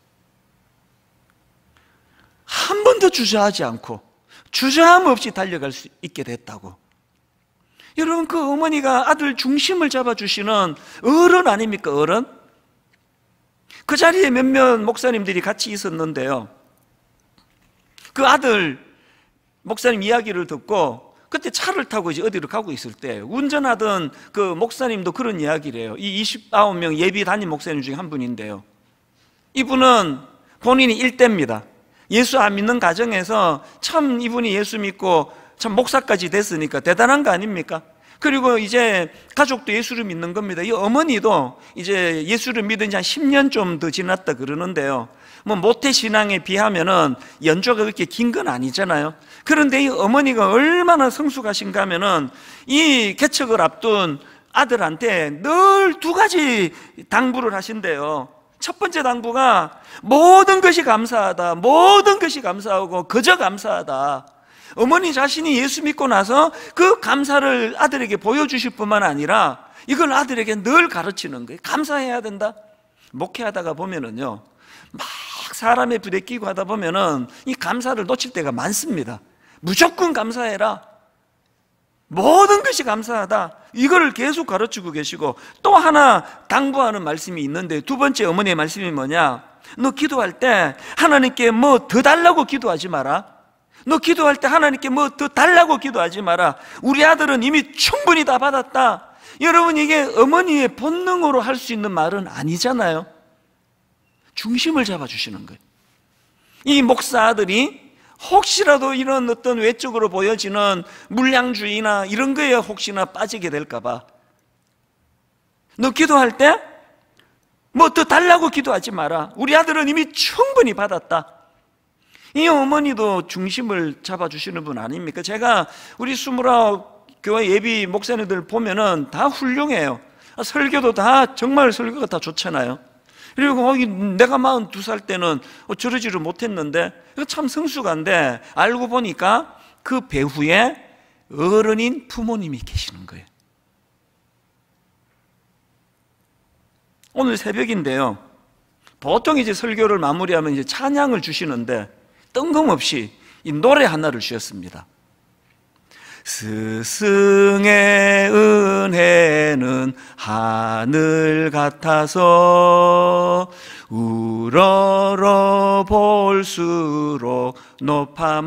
한 번도 주저하지 않고 주저함 없이 달려갈 수 있게 됐다고. 여러분, 그 어머니가 아들 중심을 잡아주시는 어른 아닙니까? 어른? 그 자리에 몇몇 목사님들이 같이 있었는데요, 그 아들 목사님 이야기를 듣고 그때 차를 타고 이제 어디로 가고 있을 때 운전하던 그 목사님도 그런 이야기를 해요. 이 이십구 명 예비 담임 목사님 중에 한 분인데요, 이분은 본인이 일대입니다. 예수 안 믿는 가정에서 참 이분이 예수 믿고 참 목사까지 됐으니까 대단한 거 아닙니까? 그리고 이제 가족도 예수를 믿는 겁니다. 이 어머니도 이제 예수를 믿은 지 한 십 년 좀 더 지났다 그러는데요, 뭐 모태신앙에 비하면은 연조가 그렇게 긴 건 아니잖아요. 그런데 이 어머니가 얼마나 성숙하신가 하면은 이 개척을 앞둔 아들한테 늘 두 가지 당부를 하신대요. 첫 번째 당부가 모든 것이 감사하다, 모든 것이 감사하고 그저 감사하다. 어머니 자신이 예수 믿고 나서 그 감사를 아들에게 보여주실 뿐만 아니라 이걸 아들에게 늘 가르치는 거예요. 감사해야 된다. 목회하다가 보면은요, 막 사람에 부대끼고 하다 보면은 이 감사를 놓칠 때가 많습니다. 무조건 감사해라, 모든 것이 감사하다, 이거를 계속 가르치고 계시고, 또 하나 당부하는 말씀이 있는데, 두 번째 어머니의 말씀이 뭐냐? 너 기도할 때 하나님께 뭐 더 달라고 기도하지 마라. 너 기도할 때 하나님께 뭐 더 달라고 기도하지 마라. 우리 아들은 이미 충분히 다 받았다. 여러분, 이게 어머니의 본능으로 할 수 있는 말은 아니잖아요. 중심을 잡아주시는 거예요. 이 목사 아들이 혹시라도 이런 어떤 외적으로 보여지는 물량주의나 이런 거에 혹시나 빠지게 될까봐, 너 기도할 때 뭐 더 달라고 기도하지 마라. 우리 아들은 이미 충분히 받았다. 이 어머니도 중심을 잡아주시는 분 아닙니까? 제가 우리 스물아홉 교회 예비 목사님들 보면은 다 훌륭해요. 설교도 다 정말 설교가 다 좋잖아요. 그리고 거기 내가 마흔두 살 때는 저러지를 못했는데 참 성숙한데, 알고 보니까 그 배후에 어른인 부모님이 계시는 거예요. 오늘 새벽인데요, 보통 이제 설교를 마무리하면 이제 찬양을 주시는데 뜬금없이 이 노래 하나를 주셨습니다. 스승의 은혜는 하늘 같아서 우러러 볼수록 높아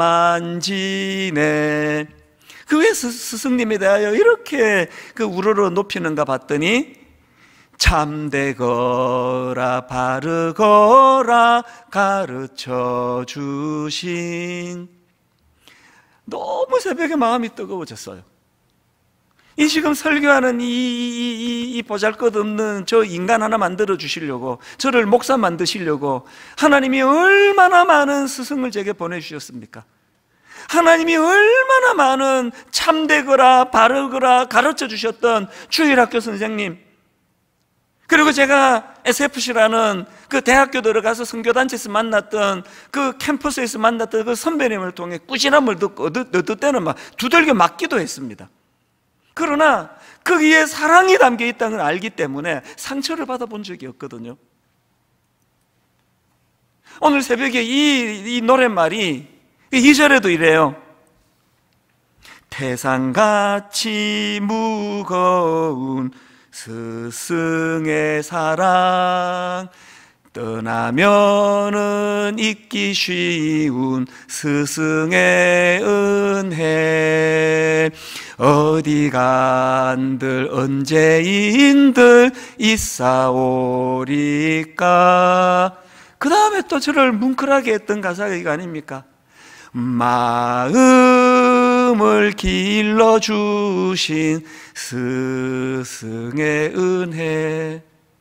만지네. 그 왜 스승님에 대하여 이렇게 그 우러러 높이는가 봤더니, 참되거라 바르거라 가르쳐 주신. 너무 새벽에 마음이 뜨거워졌어요. 이 지금 설교하는 이, 이, 이, 이 보잘것없는 저 인간 하나 만들어 주시려고, 저를 목사 만드시려고 하나님이 얼마나 많은 스승을 제게 보내주셨습니까? 하나님이 얼마나 많은 참되거라 바르거라 가르쳐 주셨던 주일학교 선생님, 그리고 제가 에스에프씨라는 그 대학교 들어가서 선교단체에서 만났던 그 캠퍼스에서 만났던 그 선배님을 통해 꾸준함을 듣고 어떨 때는 막 두들겨 맞기도 했습니다. 그러나 거기에 사랑이 담겨 있다는 걸 알기 때문에 상처를 받아본 적이 없거든요. 오늘 새벽에 이, 이 노랫말이 이 절에도 이래요. 태산같이 무거운 스승의 사랑, 떠나면은 잊기 쉬운 스승의 은혜, 어디 간들 언제인들 있사오리까. 그 다음에 또 저를 뭉클하게 했던 가사가 이거 아닙니까? 마음을 길러주신 스승의 은혜.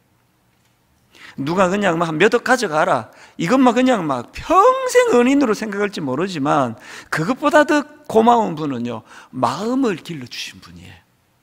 누가 그냥 막 몇 억 가져가라, 이것만 그냥 막 평생 은인으로 생각할지 모르지만, 그것보다 더 고마운 분은요, 마음을 길러주신 분이에요.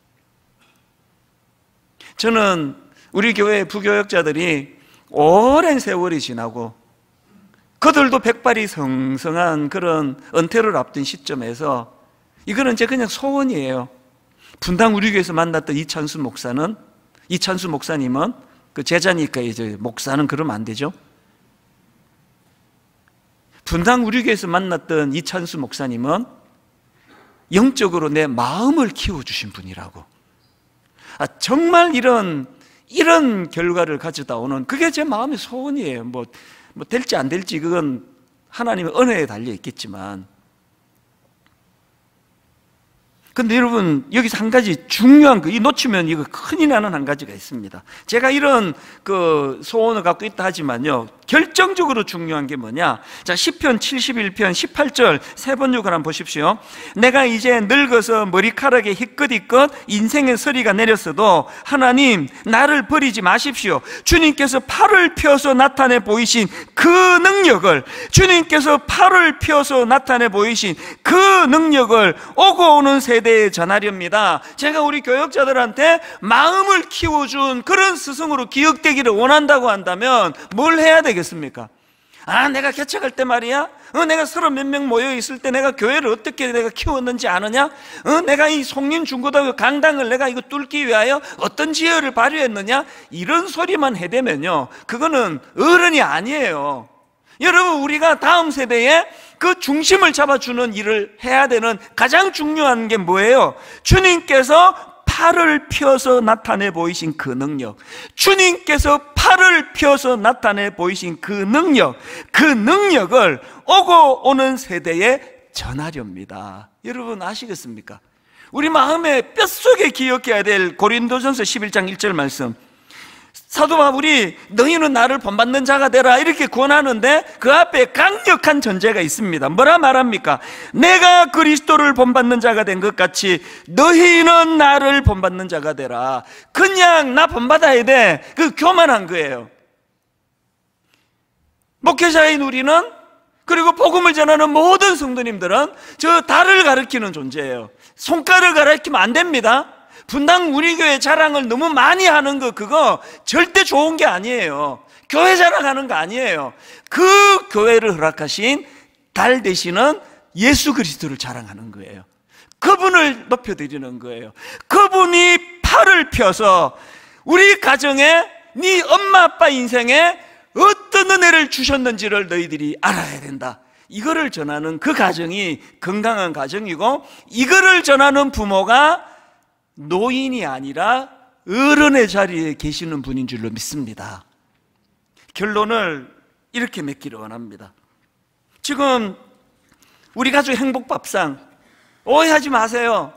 저는 우리 교회 부교역자들이 오랜 세월이 지나고 그들도 백발이 성성한 그런 은퇴를 앞둔 시점에서, 이거는 제 그냥 소원이에요. 분당 우리 교회에서 만났던 이찬수 목사는, 이찬수 목사님은 그 제자니까 이제 목사는 그러면 안 되죠. 분당 우리 교회에서 만났던 이찬수 목사님은 영적으로 내 마음을 키워주신 분이라고. 아, 정말 이런 이런 결과를 가져다 오는, 그게 제 마음의 소원이에요. 뭐, 뭐 될지 안 될지 그건 하나님의 은혜에 달려 있겠지만, 근데 여러분 여기서 한 가지 중요한 거, 이 놓치면 이거 큰일 나는 한 가지가 있습니다. 제가 이런 그 소원을 갖고 있다 하지만요, 결정적으로 중요한 게 뭐냐? 자, 시편 칠십일 편 십팔 절 세 번역을 한번 보십시오. 내가 이제 늙어서 머리카락에 희끗희끗 인생의 서리가 내렸어도 하나님 나를 버리지 마십시오. 주님께서 팔을 펴서 나타내 보이신 그 능력을, 주님께서 팔을 펴서 나타내 보이신 그 능력을 오고 오는 세대에 전하렵니다. 제가 우리 교역자들한테 마음을 키워준 그런 스승으로 기억되기를 원한다고 한다면 뭘 해야 되겠습니까? 아, 내가 개척할 때 말이야, 어, 내가 서른 몇 명 모여 있을 때 내가 교회를 어떻게 내가 키웠는지 아느냐? 어, 내가 이 송림 중고등학교 강당을 내가 이거 뚫기 위하여 어떤 지혜를 발휘했느냐? 이런 소리만 해대면요, 그거는 어른이 아니에요. 여러분, 우리가 다음 세대에 그 중심을 잡아주는 일을 해야 되는 가장 중요한 게 뭐예요? 주님께서 팔을 펴서 나타내 보이신 그 능력, 주님께서 팔을 펴서 나타내 보이신 그 능력, 그 능력을 오고 오는 세대에 전하렵니다. 여러분 아시겠습니까? 우리 마음의 뼛속에 기억해야 될 고린도전서 십일 장 일 절 말씀, 사도 바울이 너희는 나를 본받는 자가 되라 이렇게 권하는데 그 앞에 강력한 전제가 있습니다. 뭐라 말합니까? 내가 그리스도를 본받는 자가 된 것 같이 너희는 나를 본받는 자가 되라. 그냥 나 본받아야 돼, 그 교만한 거예요. 목회자인 우리는, 그리고 복음을 전하는 모든 성도님들은 저 달을 가리키는 존재예요. 손가락을 가리키면 안 됩니다. 분당 우리 교회 자랑을 너무 많이 하는 거, 그거 절대 좋은 게 아니에요. 교회 자랑하는 거 아니에요. 그 교회를 허락하신 달 되시는 예수 그리스도를 자랑하는 거예요. 그분을 높여드리는 거예요. 그분이 팔을 펴서 우리 가정에, 네 엄마 아빠 인생에 어떤 은혜를 주셨는지를 너희들이 알아야 된다. 이거를 전하는 그 가정이 건강한 가정이고, 이거를 전하는 부모가 노인이 아니라 어른의 자리에 계시는 분인 줄로 믿습니다. 결론을 이렇게 맺기를 원합니다. 지금 우리 가족 행복밥상 오해하지 마세요.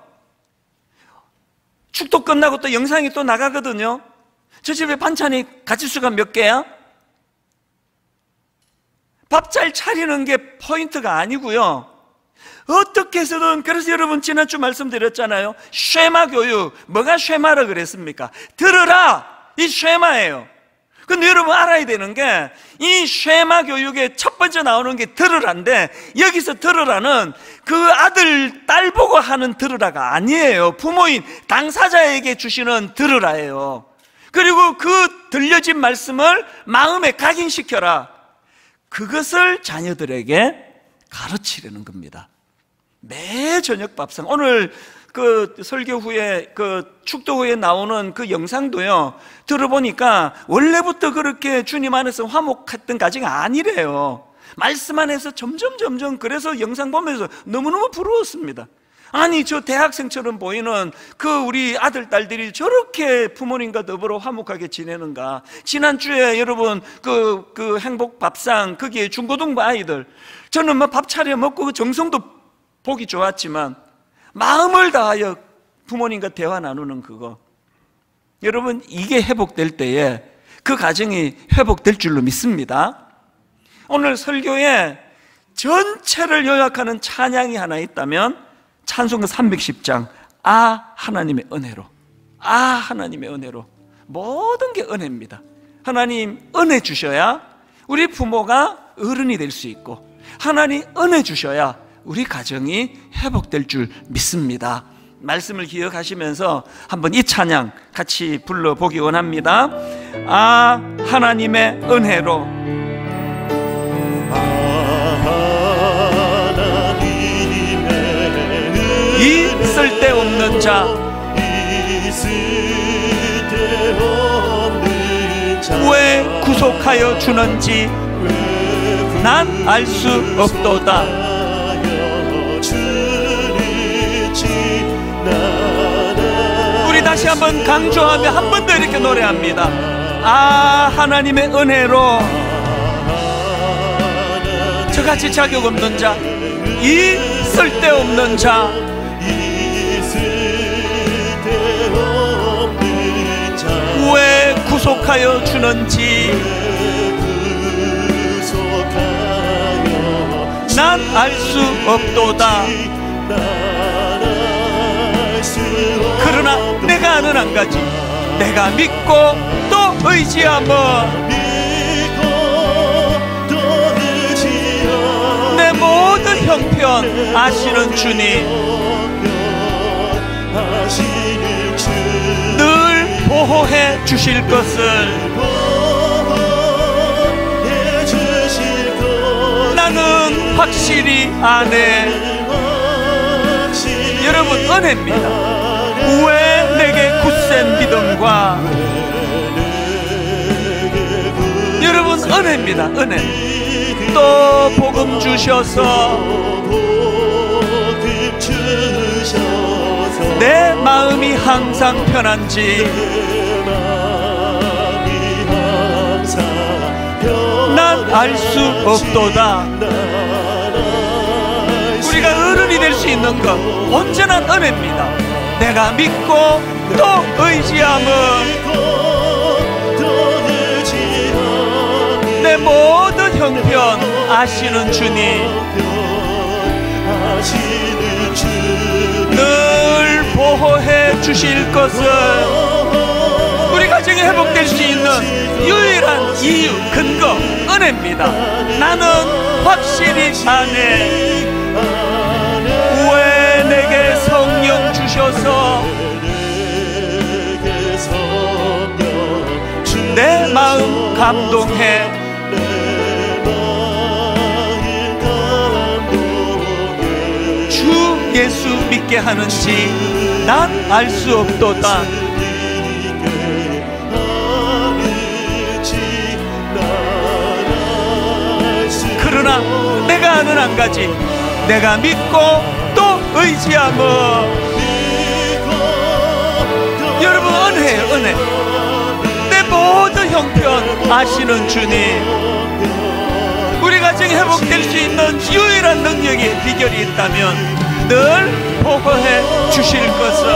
축도 끝나고 또 영상이 또 나가거든요. 저 집에 반찬이 가짓수가 몇 개야? 밥 잘 차리는 게 포인트가 아니고요, 어떻게 해서든, 그래서 여러분 지난주 말씀드렸잖아요. 쉐마 교육. 뭐가 쉐마라 그랬습니까? 들으라, 이 쉐마예요. 근데 여러분 알아야 되는 게, 이 쉐마 교육의 첫 번째 나오는 게 들으라인데, 여기서 들으라는 그 아들, 딸 보고 하는 들으라가 아니에요. 부모인 당사자에게 주시는 들으라예요. 그리고 그 들려진 말씀을 마음에 각인시켜라. 그것을 자녀들에게 가르치려는 겁니다. 매 저녁 밥상, 오늘 그 설교 후에, 그 축도 후에 나오는 그 영상도요, 들어보니까 원래부터 그렇게 주님 안에서 화목했던 가정이 아니래요. 말씀 안에서 점점 점점, 그래서 영상 보면서 너무너무 부러웠습니다. 아니, 저 대학생처럼 보이는 그 우리 아들, 딸들이 저렇게 부모님과 더불어 화목하게 지내는가. 지난주에 여러분 그, 그 행복 밥상, 거기에 중고등부 아이들, 저는 뭐 밥 차려 먹고 그 정성도 보기 좋았지만 마음을 다하여 부모님과 대화 나누는 그거, 여러분 이게 회복될 때에 그 가정이 회복될 줄로 믿습니다. 오늘 설교에 전체를 요약하는 찬양이 하나 있다면 찬송가 삼백십 장, 아 하나님의 은혜로, 아 하나님의 은혜로. 모든 게 은혜입니다. 하나님 은혜 주셔야 우리 부모가 어른이 될 수 있고, 하나님 은혜 주셔야 우리 가정이 회복될 줄 믿습니다. 말씀을 기억하시면서 한번 이 찬양 같이 불러보기 원합니다. 아 하나님의 은혜로, 아 하나님의 은혜로, 이 쓸데없는 자, 이 쓸데없는 왜 구속하여 주는지 난 알 수 없도다. 우리 다시 한번 강조하며 한 번 더 이렇게 노래합니다. 아, 하나님의 은혜로 저같이 자격 없는 자, 이 쓸데없는 자, 왜 구속하여 주는지 난 알 수 없도다. 그러나 내가 아는 한 가지, 내가 믿고 또 의지하며 내 모든 형편 아시는 주님, 늘 보호해 주실 것을 나는 확실히 아네. 여러분, 은혜입니다. 왜 내게 굳센 믿음과, 여러분, 은혜입니다. 은혜. 또 복음 주셔서 내 마음이 항상 편한지 난 알 수 없도다. 우리가 어른이 될 수 있는 것 언제나 은혜입니다. 내가 믿고 또 의지함은 내 모든 형편 아시는 주님, 늘 보호해 주실 것을 우리 가정이 회복될 수 있는 유일한 이유, 근거, 은혜입니다. 나는 확실히 아네. 왜 내게 성령 주셔서 내 마음 감동해 주 예수 믿게 하는지 난 알 수 없도다. 그러나 내가 아는 한 가지, 내가 믿고 또 의지하며, 여러분, 은혜예요, 은혜. 내 모든 형편 아시는 주님, 우리 가정이 회복될 수 있는 유일한 능력의 비결이 있다면 늘 보호해 주실 것을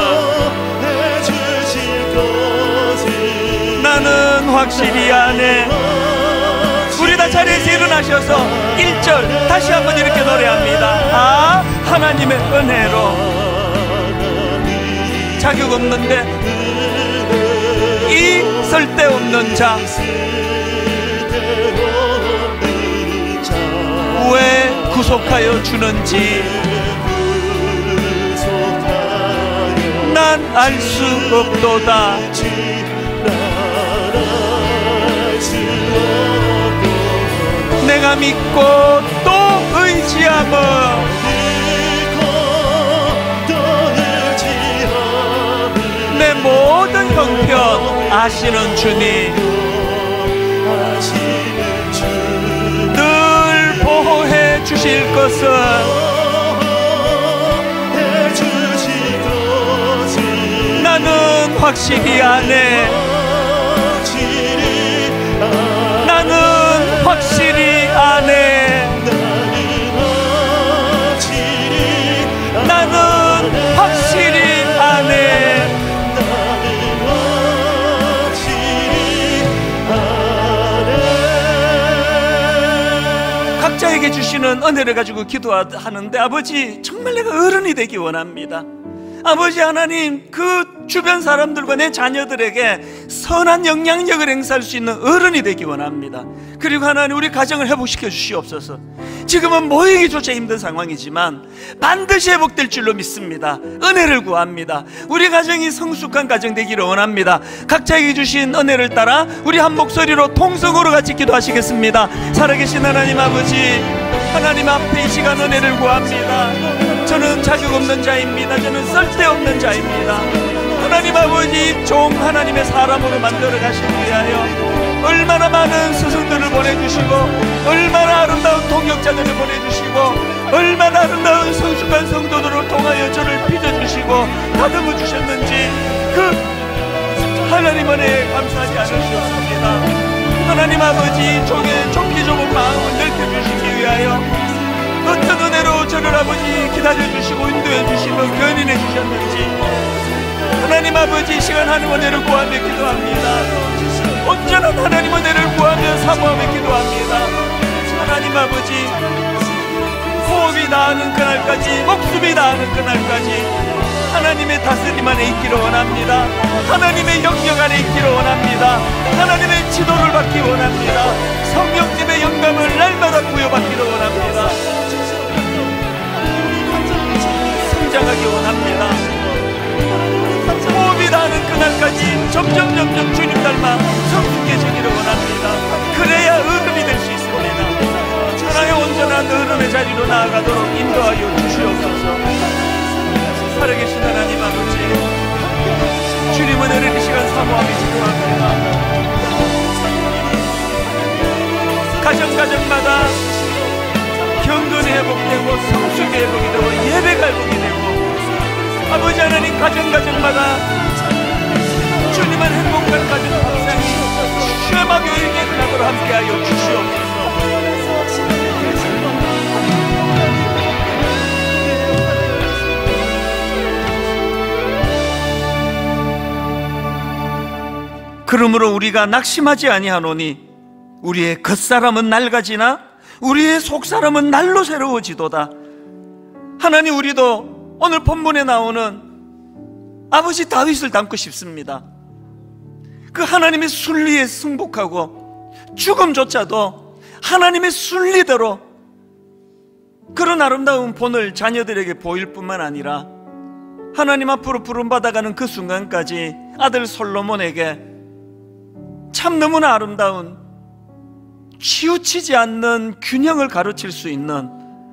나는 확실히 아네. 우리 다 자리에서 일어나셔서 일 절 다시 한번 이렇게 노래합니다. 아, 하나님의 은혜로 자격 없는데 이 쓸데없는 자, 왜 구속하여 주는지 난 알 수 없도다. 내가 믿고 또 의지하며 내 모든 형편 아시는 주님, 늘 보호해 주실 것을 나는 확실히 아네. 나는 확실히 아네. 나는 확실히 아네. 각자에게 주시는 은혜를 가지고 기도하는데, 아버지, 정말 내가 어른이 되기 원합니다. 아버지 하나님, 그 주변 사람들과 내 자녀들에게 선한 영향력을 행사할 수 있는 어른이 되기 원합니다. 그리고 하나님, 우리 가정을 회복시켜 주시옵소서. 지금은 모이기조차 힘든 상황이지만 반드시 회복될 줄로 믿습니다. 은혜를 구합니다. 우리 가정이 성숙한 가정 되기를 원합니다. 각자에게 주신 은혜를 따라 우리 한 목소리로 통성으로 같이 기도하시겠습니다. 살아계신 하나님 아버지, 하나님 앞에 이 시간 은혜를 구합니다. 저는 자격 없는 자입니다. 저는 쓸데없는 자입니다. 하나님 아버지, 종 하나님의 사람으로 만들어 가시기 위하여 얼마나 많은 스승들을 보내주시고, 얼마나 아름다운 동역자들을 보내주시고, 얼마나 아름다운 성숙한 성도들을 통하여 저를 빚어주시고 다듬어 주셨는지 그 하나님 은혜에 감사하지 않을 수 없습니다. 하나님 아버지, 종의 좁기 좁은 마음을 넓혀주시기 위하여 어떤 은혜로 저를 아버지 기다려주시고 인도해주시고 견인해 주셨는지 하나님 아버지, 시간 하나님 은혜를 구하며 기도합니다. 온전한 하나님 은혜를 구하며 사모하며 기도합니다. 하나님 아버지, 호흡이 나는 그날까지, 목숨이 나는 그날까지 하나님의 다스림 안에 있기를 원합니다. 하나님의 영역 안에 있기를 원합니다. 하나님의 지도를 받기 원합니다. 성령님의 영감을 날마다 부여받기를 원합니다. 성장하기 원합니다. 호흡이 나는 그날까지 점점 점점 주님 닮아 성숙해지기를 원합니다. 그래야 어른이 될 수 있습니다. 하나의 온전한 어른의 자리로 나아가도록 인도하여 주시옵소서. 살아계신 하나님 아버지, 주님 은혜를 이 시간 사모하며 기도합니다. 가정 가정마다 경건이 회복되고 성숙이 회복이 되고 예배가 회복이 되고, 아버지 하나님, 가정 가정마다 주님은 행복한 가정 밥상이 쉐마교회에 일어나도록 함께하여 주시옵소서. 그러므로 우리가 낙심하지 아니하노니 우리의 겉사람은 낡아지나 우리의 속사람은 날로 새로워지도다. 하나님, 우리도 오늘 본문에 나오는 아버지 다윗을 닮고 싶습니다. 그 하나님의 순리에 승복하고 죽음조차도 하나님의 순리대로 그런 아름다운 본을 자녀들에게 보일 뿐만 아니라 하나님 앞으로 부름받아가는 그 순간까지 아들 솔로몬에게 참 너무나 아름다운, 치우치지 않는 균형을 가르칠 수 있는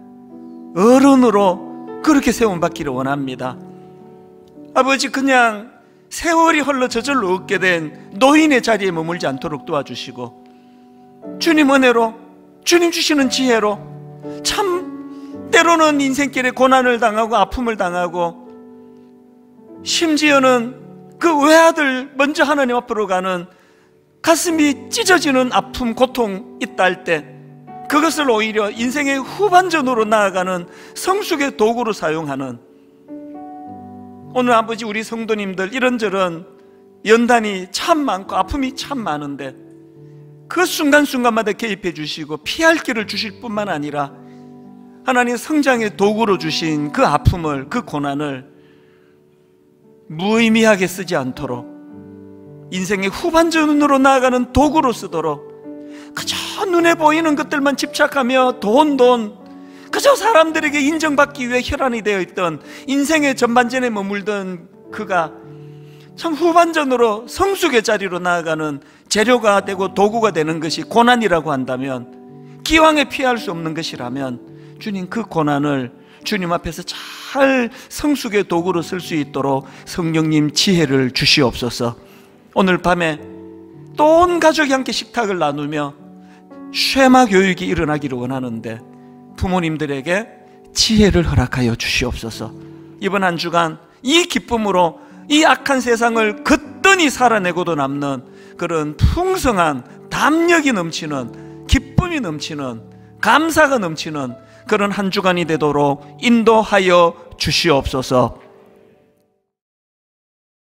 어른으로 그렇게 세움받기를 원합니다. 아버지, 그냥 세월이 흘러 저절로 얻게 된 노인의 자리에 머물지 않도록 도와주시고, 주님 은혜로, 주님 주시는 지혜로 참 때로는 인생길에 고난을 당하고 아픔을 당하고, 심지어는 그 외아들 먼저 하나님 앞으로 가는 가슴이 찢어지는 아픔, 고통 있다 할 때 그것을 오히려 인생의 후반전으로 나아가는 성숙의 도구로 사용하는, 오늘 아버지, 우리 성도님들 이런저런 연단이 참 많고 아픔이 참 많은데 그 순간순간마다 개입해 주시고 피할 길을 주실 뿐만 아니라 하나님 성장의 도구로 주신 그 아픔을, 그 고난을 무의미하게 쓰지 않도록 인생의 후반전으로 나아가는 도구로 쓰도록, 그저 눈에 보이는 것들만 집착하며 돈, 돈, 그저 사람들에게 인정받기 위해 혈안이 되어 있던 인생의 전반전에 머물던 그가 참 후반전으로 성숙의 자리로 나아가는 재료가 되고 도구가 되는 것이 고난이라고 한다면, 기왕에 피할 수 없는 것이라면 주님, 그 고난을 주님 앞에서 잘 성숙의 도구로 쓸 수 있도록 성령님 지혜를 주시옵소서. 오늘 밤에 또 온 가족이 함께 식탁을 나누며 쉐마 교육이 일어나기를 원하는데 부모님들에게 지혜를 허락하여 주시옵소서. 이번 한 주간 이 기쁨으로 이 악한 세상을 거뜬히 살아내고도 남는 그런 풍성한 담력이 넘치는, 기쁨이 넘치는, 감사가 넘치는 그런 한 주간이 되도록 인도하여 주시옵소서.